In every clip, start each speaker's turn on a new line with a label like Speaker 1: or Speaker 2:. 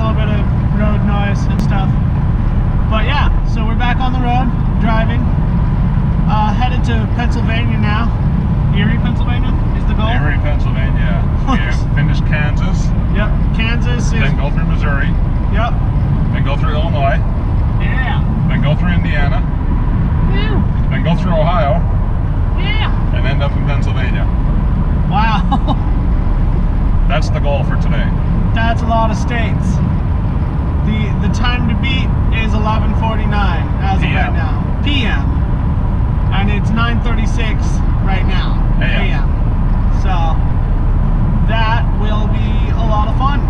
Speaker 1: little bit of road noise and stuff. But yeah, so we're back on the road, driving. Headed to Pennsylvania now. Erie, Pennsylvania is the goal?
Speaker 2: Erie, Pennsylvania. We have finished Kansas.
Speaker 1: Yep, Kansas is...
Speaker 2: Then go through Missouri.
Speaker 1: Yep.
Speaker 2: Then go through Illinois.
Speaker 1: Yeah.
Speaker 2: Then go through Indiana.
Speaker 1: Yeah.
Speaker 2: Then go through Ohio.
Speaker 1: Yeah.
Speaker 2: And end up in Pennsylvania.
Speaker 1: Wow.
Speaker 2: That's the goal for today.
Speaker 1: That's a lot of states. The time to beat is 11:49 as of right now. PM. And it's 9:36 right now. AM. So that will be a lot of fun.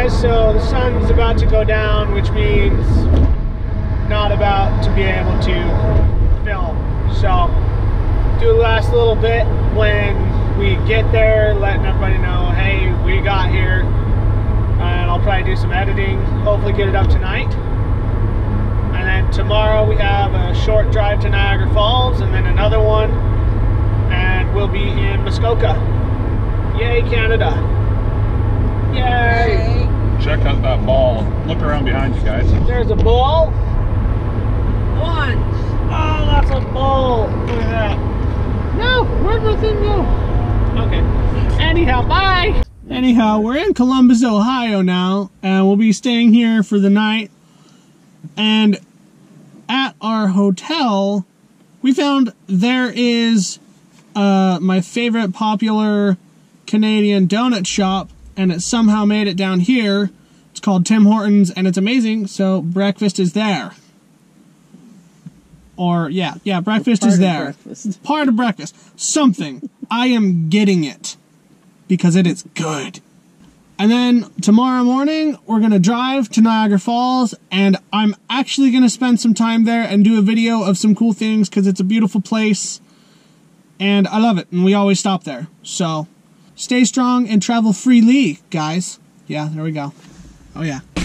Speaker 1: guys, so the sun's about to go down, which means not about to be able to film. So do the last little bit when we get there, letting everybody know, hey, we got here. And I'll probably do some editing, hopefully get it up tonight. And then tomorrow we have a short drive to Niagara Falls and then another one, and we'll be in Muskoka. Yay, Canada. Yay.
Speaker 2: Check out that ball. Look around behind you guys.
Speaker 1: There's a ball.
Speaker 3: One.
Speaker 1: Oh, that's a ball. Look at that. No, where'd my thing go? Okay. Anyhow, bye. Anyhow, we're in Columbus, Ohio now, and we'll be staying here for the night. And at our hotel, we found there is my favorite popular Canadian donut shop, and it somehow made it down here. It's called Tim Hortons, and it's amazing, so breakfast is there. Or, yeah, breakfast is there. Breakfast. Part of breakfast. Something. I am getting it. Because it is good. And then tomorrow morning, we're going to drive to Niagara Falls, and I'm actually going to spend some time there and do a video of some cool things, because it's a beautiful place, and I love it, and we always stop there. So, stay strong and travel freely, guys. Yeah, there we go. Oh yeah.